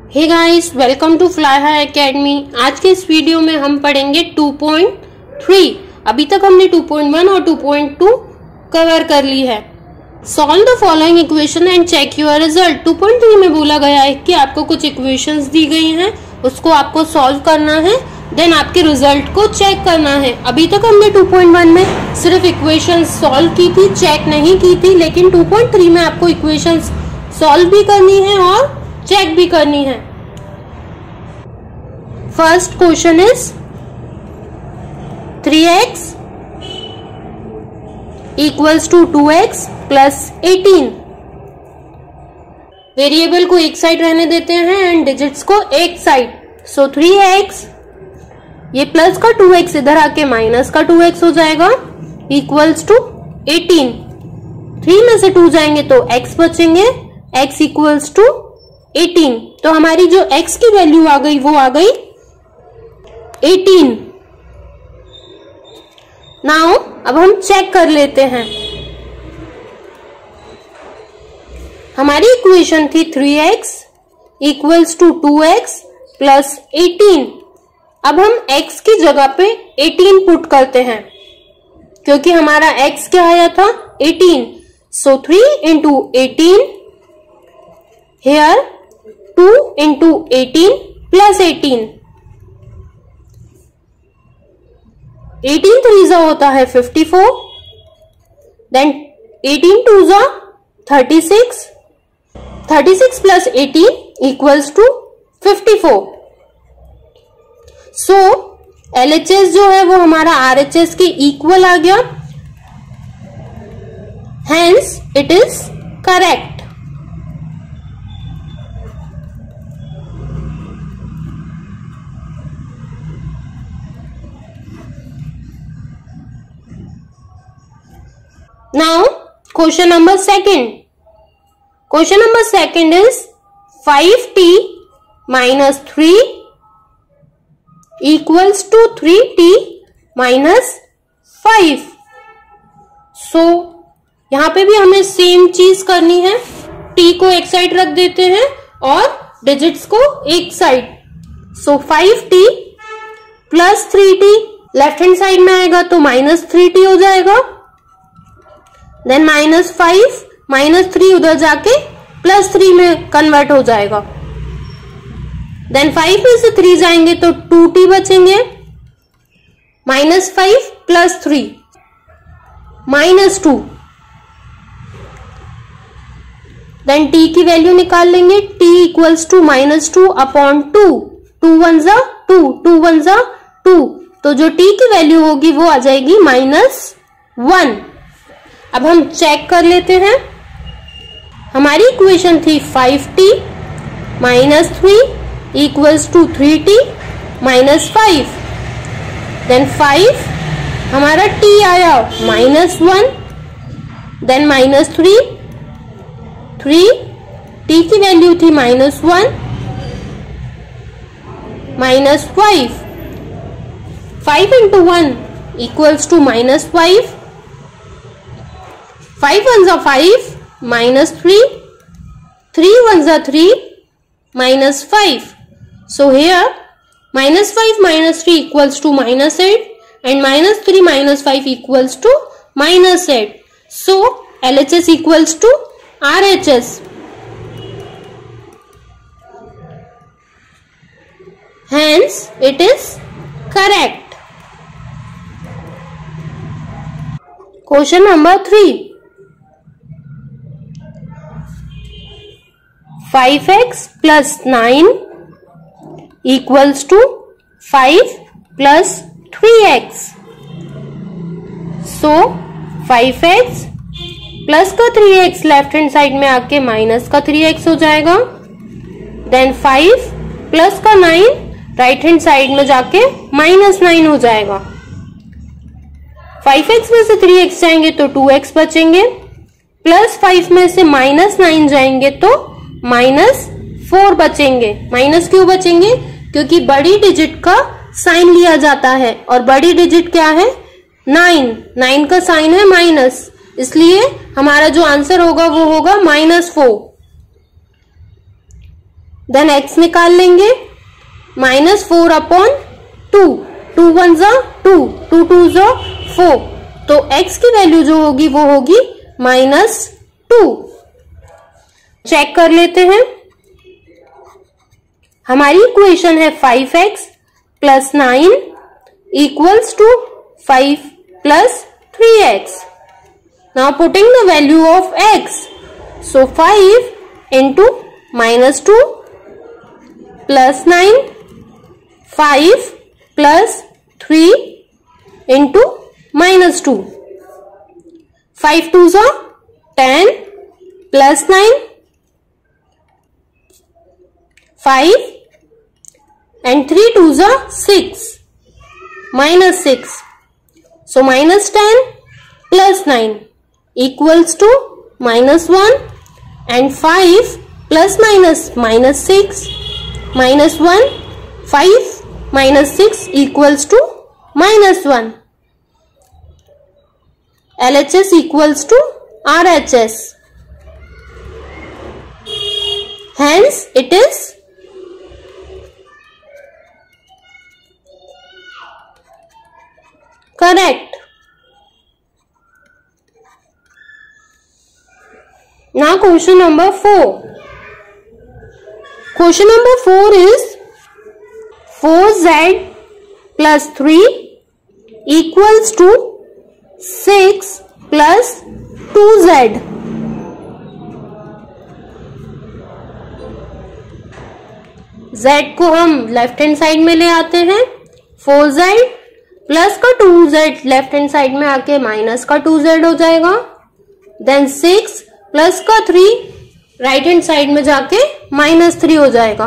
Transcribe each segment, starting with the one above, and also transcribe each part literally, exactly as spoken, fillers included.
Hey guys, welcome to Fly High Academy. आज के इस वीडियो में हम पढ़ेंगे टू पॉइंट थ्री। अभी तक हमने टू पॉइंट वन और टू पॉइंट टू कवर कर ली है। Solve the following equation and check your result. Two point three में बोला गया है कि आपको कुछ इक्वेशंस दी गई हैं, उसको आपको सॉल्व करना है, देन आपके रिजल्ट को चेक करना है। अभी तक हमने टू पॉइंट वन में सिर्फ इक्वेशंस सॉल्व की थी, चेक नहीं की थी, लेकिन टू पॉइंट थ्री में आपको इक्वेशंस सॉल्व भी करनी है और चेक भी करनी है। First question is three x equals to two x plus eighteen. Variable को एक साइड रहने देते हैं एंड डिजिट्स को एक साइड। सो थ्री एक्स, ये प्लस का टू एक्स इधर आके माइनस का टू एक्स हो जाएगा, इक्वल्स टू एटीन। थ्री में से टू जाएंगे तो एक्स बचेंगे, x इक्वल्स टू एटीन। तो हमारी जो x की वैल्यू आ गई वो आ गई एटीन। नाउ अब हम चेक कर लेते हैं। हमारी इक्वेशन थी three x equals to two x plus eighteen. अब हम x की जगह पे एटीन पुट करते हैं क्योंकि हमारा x क्या आया था eighteen. So three into eighteen, here two into eighteen plus eighteen. Eighteen three जा होता है fifty four, then eighteen two जा thirty six, thirty six plus eighteen equals to fifty four. So L H S जो है वो हमारा R H S के equal आ गया, hence it is correct। Now, question number second. Question number second is five t minus three equals to three t minus five. So, यहाँ पे भी हमें सेम चीज करनी है। t को एक साइड रख देते हैं और डिजिट्स को एक side. So five t plus three t left hand side में आएगा तो माइनस थ्री टी हो जाएगा, then minus five, minus three उधर जाके प्लस थ्री में कन्वर्ट हो जाएगा। देन फाइव में से थ्री जाएंगे तो टू टी बचेंगे, minus five plus three minus two. Then t की वैल्यू निकाल लेंगे, t equals to minus two upon two. Two one जा टू, टू वन जा टू, तो जो टी की वैल्यू होगी वो आ जाएगी माइनस वन। अब हम चेक कर लेते हैं। हमारी इक्वेशन थी five t minus three equals to three t minus five. Then five हमारा t आया minus one, then minus three, three t की वैल्यू थी minus one, minus five. Five into one equals to minus five. Five one जा five, minus three, three one जा three, minus five. So here minus five minus three equals to minus eight and minus three minus five equals to minus eight. So L H S equals to R H S। Hence it is correct. Question number three. Five x plus nine equals to five plus three x. So five x plus का three x left hand side में आके minus का three x हो जाएगा, then five plus का nine right hand side में जाके minus nine हो जाएगा। फाइव एक्स में से थ्री एक्स जाएंगे तो टू एक्स बचेंगे, प्लस फाइव में से माइनस नाइन जाएंगे तो माइनस फोर बचेंगे। माइनस क्यों बचेंगे? क्योंकि बड़ी डिजिट का साइन लिया जाता है और बड़ी डिजिट क्या है नाइन, नाइन का साइन है माइनस, इसलिए हमारा जो आंसर होगा वो होगा माइनस फोर। देन x निकाल लेंगे, minus four upon two, two one जा टू, टू टू जा फोर, तो x की वैल्यू जो होगी वो होगी माइनस टू। चेक कर लेते हैं, हमारी इक्वेशन है five x plus nine equals to five plus three x. Now putting the value of x, so five into minus two plus nine, five plus three into minus two, five two जा ten plus nine, five and three two जा six, minus six, so minus ten plus nine equals to minus one, and five plus minus minus six, minus one, five minus six equals to minus one. L H S equals to R H S. Hence it is correct. Now question number four. Question number four is four z plus three equals to six plus two z. z को हम left hand side में ले आते हैं, four z plus का two z left hand side में आके minus का टू जेड हो जाएगा, देन सिक्स प्लस का थ्री राइट हैंड साइड में जाके माइनस थ्री हो जाएगा,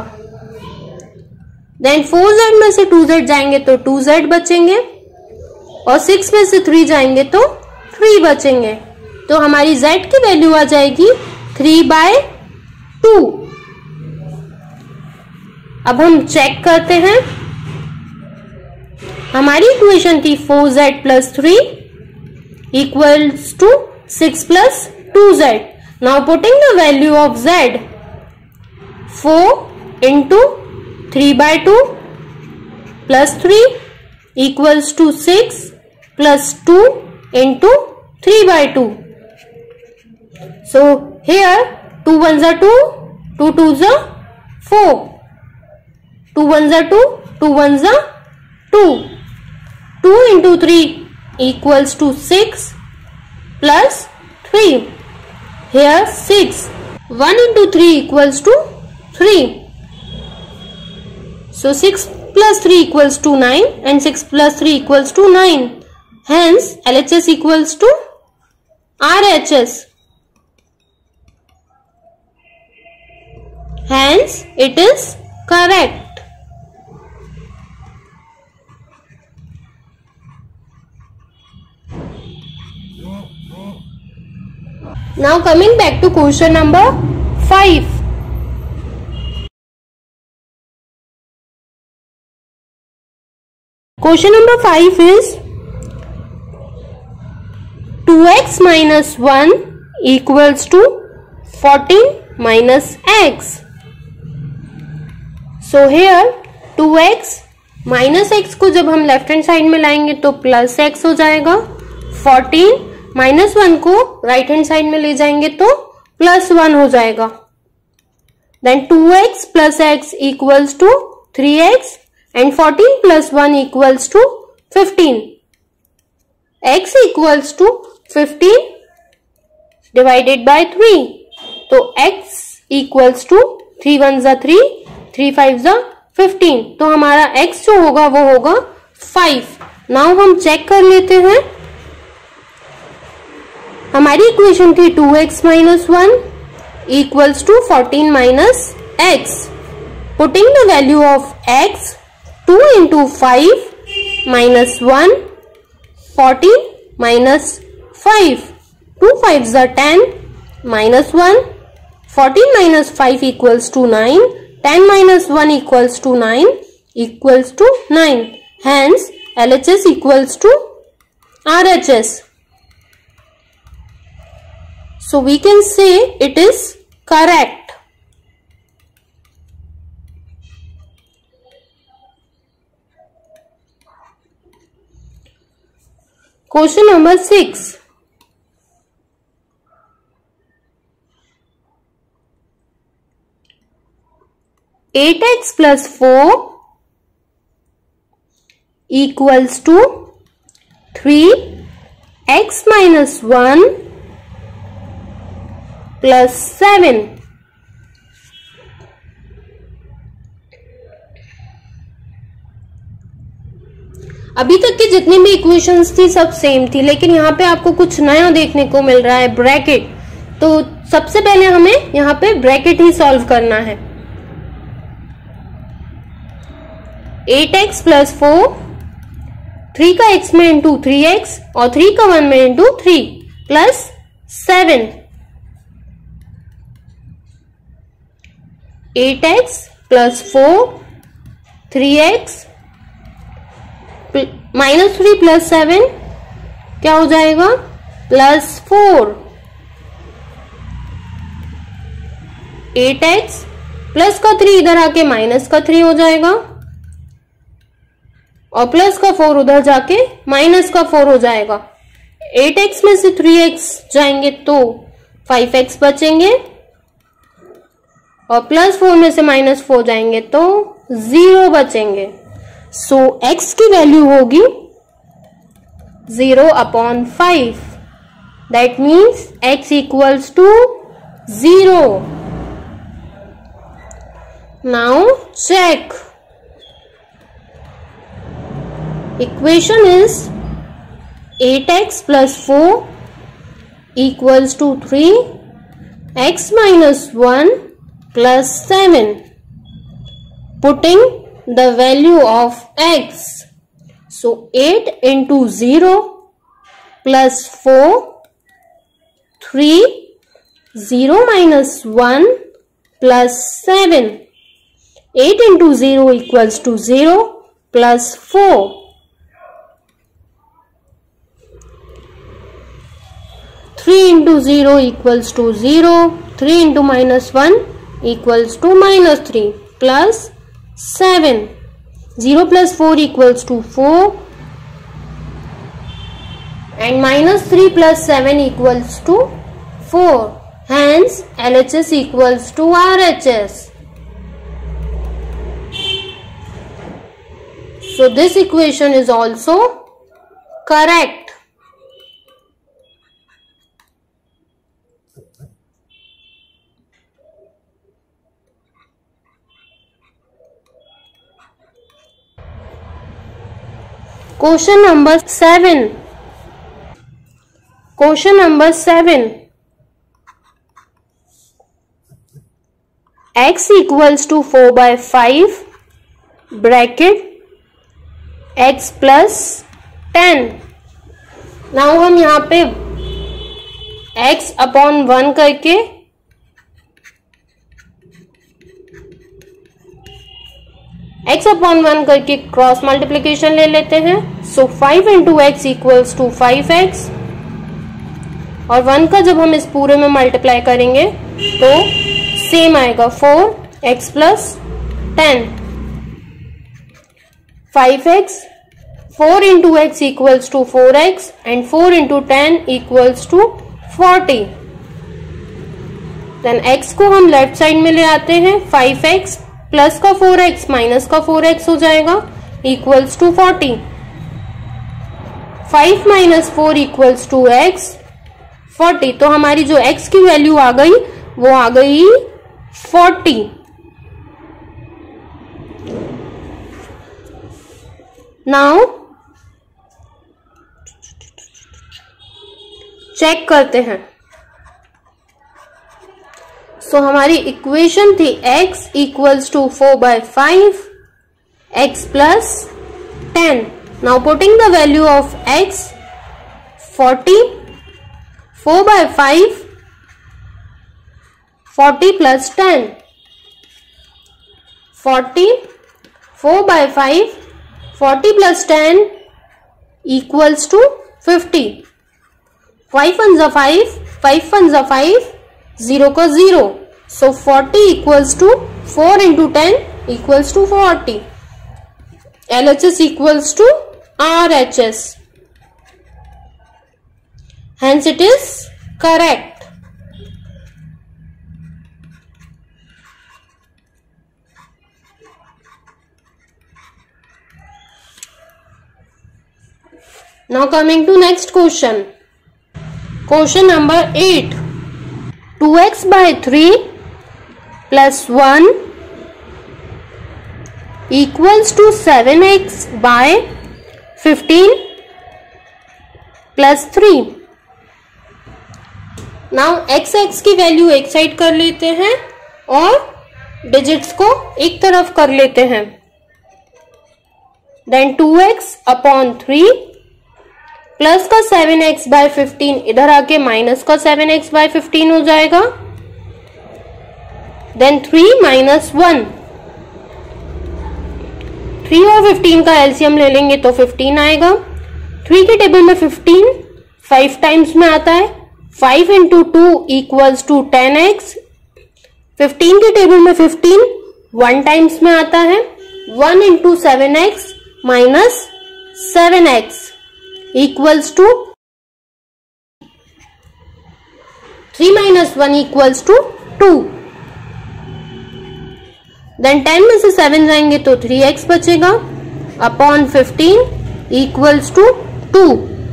देन फोर जेड में से टू जेड जाएंगे तो टू जेड बचेंगे, और सिक्स में से थ्री जाएंगे तो थ्री बचेंगे, तो हमारी z की वैल्यू आ जाएगी थ्री बाय टू. अब हम चेक करते हैं, हमारी इक्वेशन थी four z plus three equals to six plus two z. Now putting the value of z, four into three by two plus three equals to six plus two into three by two. So here two ones are two, two twos are four, two ones are two, two ones are two, two into three equals to six plus three. Here six, one into three equals to three. So six plus three equals to nine, and six plus three equals to nine. Hence L H S equals to R H S. Hence it is correct. Now coming back to question number five. Question number five is two x minus one equals to fourteen minus x. So here two x minus x को जब हम left hand side में लाएंगे तो plus x हो जाएगा, fourteen minus one को right hand side में ले जाएंगे तो प्लस वन हो जाएगा, then two x plus x equals to three x, and fourteen plus one equals to fifteen. x equals to fifteen divided by three, तो x equals to three one जा three, three five जा fifteen, तो हमारा x जो होगा वो होगा five. Now हम चेक कर लेते हैं, हमारी इक्वेशन थी two x minus one equals to fourteen minus x. Putting the value of x, two into five minus one, fourteen minus five, two five जा ten minus one, fourteen minus five equals to nine, ten minus one equals to nine equals to nine. Hence L H S equals to R H S. So we can say it is correct. Question number six, eight x plus four equals to three x minus one plus seven. अभी तक की जितनी भी equations थी सब same थी, लेकिन यहाँ पे आपको कुछ नया देखने को मिल रहा है, ब्रैकेट। तो सबसे पहले हमें यहाँ पे ब्रैकेट ही सॉल्व करना है। Eight x plus four, three का एक्स में इंटू थ्री एक्स और थ्री का वन में into three plus seven. Eight x plus four, three x minus three plus seven क्या हो जाएगा, plus four. Eight x plus का थ्री इधर आके माइनस का थ्री हो जाएगा और प्लस का फोर उधर जाके माइनस का फोर हो जाएगा। एट एक्स में से थ्री एक्स जाएंगे तो फाइव एक्स बचेंगे और प्लस फोर में से माइनस फोर जाएंगे तो जीरो बचेंगे। सो so, x की वैल्यू होगी zero upon five. That means x equals to zero. Now check. Equation is eight x plus four equals to three x minus one plus seven. Putting the value of x. So eight into zero plus four, three, zero minus one plus seven. eight into zero equals to zero plus four. three into zero equals to zero, three into minus one equals to minus three plus seven. zero plus four equals to four and minus three plus seven equals to four. Hence L H S equals to R H S. So this equation is also correct. Question number seven. Question number seven. X equals to four by five bracket x plus ten. Now हम यहाँ पे x upon one करके x upon one करके cross multiplication ले लेते हैं। So five into x equals to five x और one का जब हम इस पूरे में मल्टीप्लाई करेंगे तो सेम आएगा, four x plus ten. Five x, four into x equals to four x and four into ten equals to forty. Then x को हम लेफ्ट साइड में ले आते हैं, फाइव एक्स प्लस का फोर एक्स माइनस का four x हो जाएगा equals to forty. Five minus four equals to x, forty. तो हमारी जो x की वैल्यू आ गई वो आ गई फोर्टी। नाउ चेक करते हैं। सो so, हमारी इक्वेशन थी x equals to four by five x plus ten. Now putting the value of x, forty, four by five, forty plus ten, forty, four by five, forty plus ten equals to fifty. Five one जा five, five one जा five, zero का zero. So forty equals to four into ten equals to forty. L H S equals to R H S. Hence it is correct. Now coming to next question. Question number eight. two x by three plus one equals to seven x by fifteen plus three. Now x x की value एक side कर लेते हैं और digits को एक तरफ कर लेते हैं. Then two x upon three plus का सेवन एक्स बाय फिफ्टीन इधर आके माइनस का सेवन एक्स बाय फिफ्टीन हो जाएगा. Then three minus one, three और फिफ्टीन का एलसीएम ले लेंगे तो फिफ्टीन आएगा. थ्री के टेबल में फिफ्टीन फाइव टाइम्स में आता है. Five into two equals to ten x. Fifteen के टेबल में फिफ्टीन वन टाइम्स में आता है. One into seven x minus seven x equals to three minus one equals to two. Then ten में से सेवन जाएंगे तो थ्री एक्स बचेगा upon fifteen equals to two.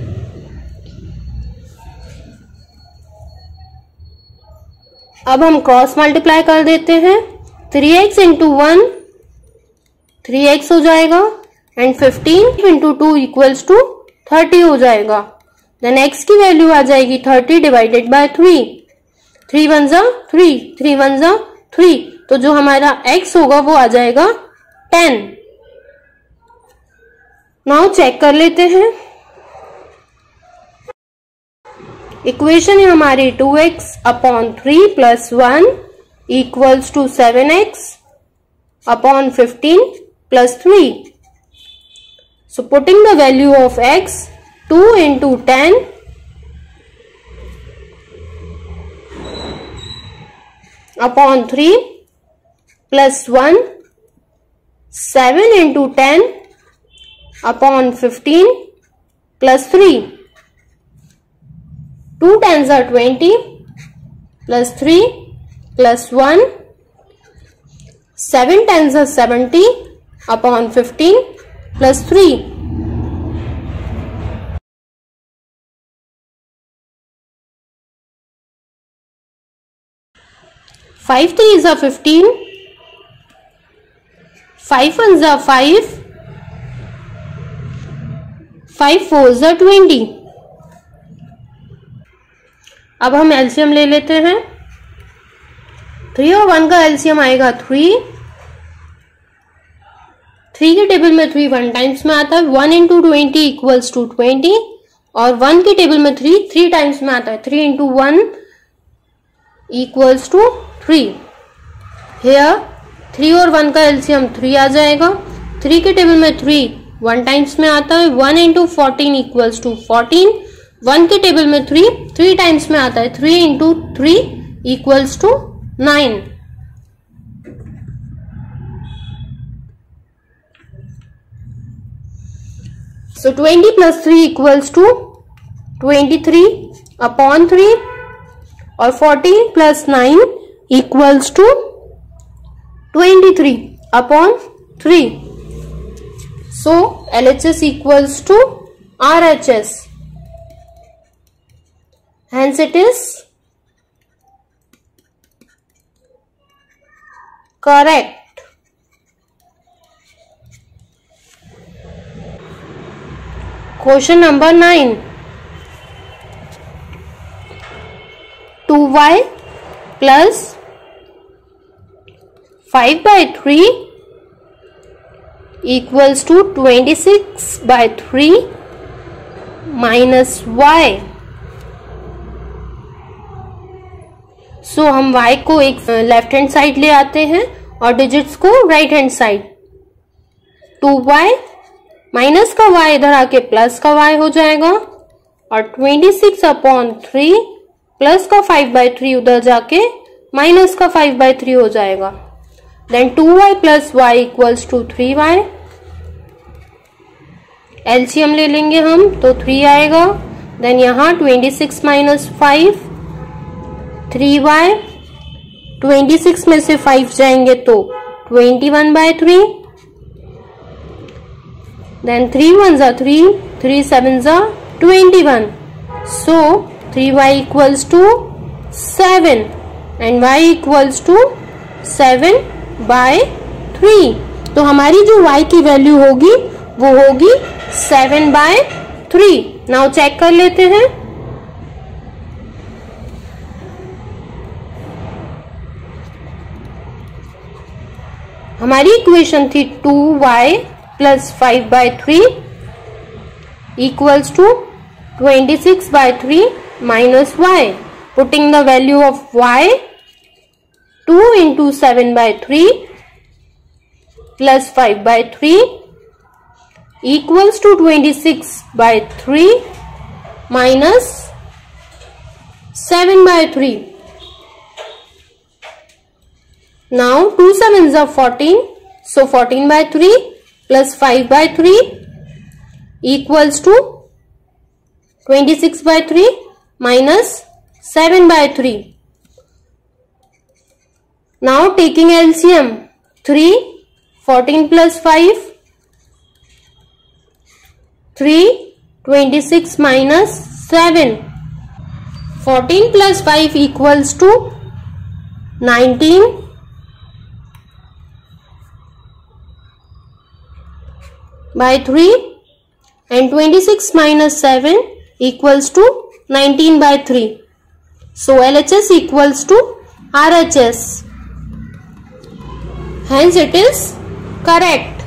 अब हम क्रॉस मल्टीप्लाई कर देते हैं. Three x into one three x हो जाएगा and fifteen into two equals to thirty हो जाएगा. देन एक्स की वैल्यू आ जाएगी thirty divided by three. Three one जा थ्री, थ्री वन जा थ्री, तो जो हमारा एक्स होगा वो आ जाएगा टेन. नाउ चेक कर लेते हैं. इक्वेशन है हमारी two x upon three plus one equals to seven x upon fifteen plus three. So putting the value of x, two into ten upon three plus one, seven into ten upon fifteen plus three. two tens are twenty plus three plus one, seven tens are seventy upon fifteen plus three. five threes are fifteen, five ones are five, five fours are twenty. अब हम LCM ले लेते हैं. Three और one का LCM आएगा three. Three के table में थ्री वन टाइम्स में आता है. One into twenty equals to twenty और वन के टेबल में थ्री थ्री टाइम्स में आता है. Three into one equals to three. Here three और वन का एलसीएम थ्री आ जाएगा. थ्री के टेबल में थ्री वन टाइम्स में आता है. One into fourteen equals to fourteen. One के टेबल में थ्री थ्री टाइम्स में आता है. Three into three equals to nine. So twenty plus three equals to twenty-three upon three और fourteen plus nine equals to twenty-three upon three. So L H S equals to R H S. Hence it is correct. Question number nine. two y plus five by three equals to twenty-six by three minus y. So हम y को एक left hand side ले आते हैं और digits को right hand side. Two y minus का y इधर आके प्लस का y हो जाएगा और twenty six upon three plus का फाइव बाई थ्री उधर जाके माइनस का फाइव बाई थ्री हो जाएगा. Then two y plus y equals to three y. LCM ले लेंगे हम तो थ्री आएगा. देन यहाँ twenty six minus five, three y, twenty six में से फाइव जाएंगे तो twenty one by three, then three one जा थ्री, थ्री सेवन जा twenty one, so three Y equals to seven and y equals to seven by three. तो हमारी जो y की वैल्यू होगी वो होगी seven by three. Now check कर लेते हैं। हमारी इक्वेशन थी two y plus five by three equals to twenty six by three minus y. Putting the value of y, two into seven by three plus five by three equals to twenty-six by three minus seven by three. Now two sevens are fourteen, so fourteen by three plus five by three equals to twenty-six by three minus seven by three. Now taking L C M, three, fourteen plus five, three, twenty-six minus seven. fourteen plus five equals to nineteen. By three and twenty-six minus seven equals to nineteen by three. So L H S equals to R H S. Hence it is correct.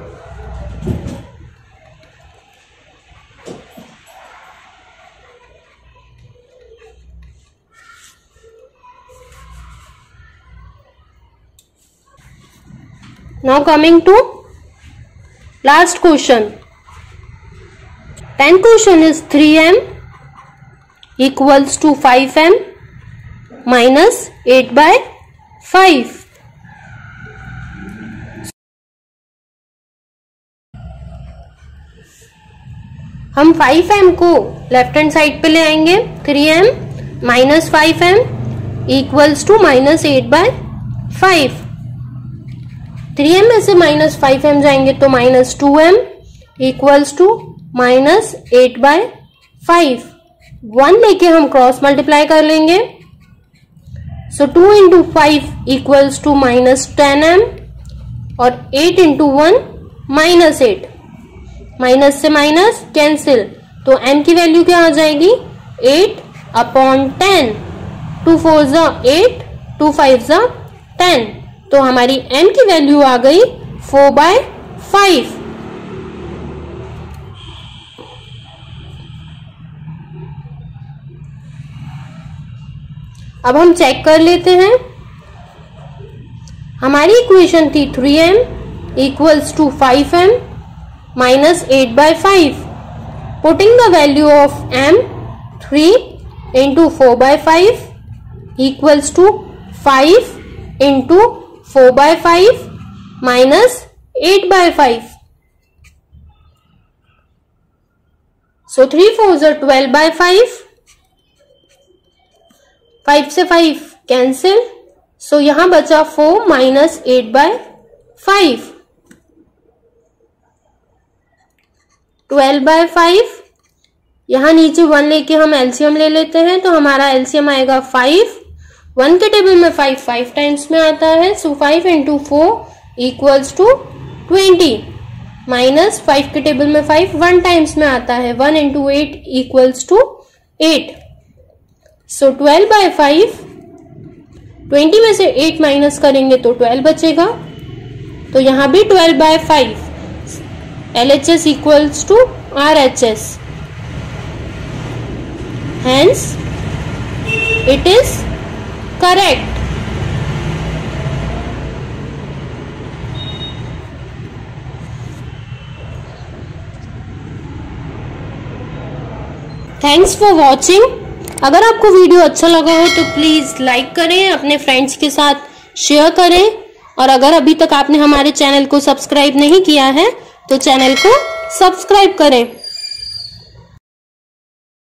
Now coming to last question. tenth question is three m equals to five m minus eight by five. हम five m को left hand side पे ले आएंगे, three m minus five m equals to minus eight by five. Three m में से minus five m जाएंगे तो minus two m equals to minus eight by five. One लेके हम क्रॉस मल्टीप्लाई कर लेंगे, so two into five equals to minus ten m और eight into one minus eight, minus से माइनस कैंसिल, तो m की वैल्यू क्या आ जाएगी eight upon ten. Two four जा एट, टू फाइव जा टेन, तो हमारी m की वैल्यू आ गई फोर बाय फाइव। अब हम चेक कर लेते हैं। हमारी इक्वेशन थी three m equals to five m minus eight by five. Putting the value of m, three into four by five equals to five into four by five minus eight by five. So three four जो twelve by five, five से five cancel, so यहां बचा four minus eight by five. Twelve by five, यहां नीचे one लेके हम LCM ले लेते हैं, तो हमारा एलसीएम आएगा फाइव। वन के टेबल में फाइव फाइव टाइम्स में आता है, so five into four equals to twenty, minus five के टेबल में फाइव वन टाइम्स में आता है, one into eight equals to eight. So twelve by five, twenty में से एट माइनस करेंगे तो ट्वेल्व बचेगा, तो यहां भी twelve by five. L H S equals to R H S. Hence, it is correct. Thanks for watching. अगर आपको वीडियो अच्छा लगा हो तो प्लीज लाइक करें, अपने फ्रेंड्स के साथ शेयर करें, और अगर अभी तक आपने हमारे चैनल को सब्सक्राइब नहीं किया है तो चैनल को सब्सक्राइब करें।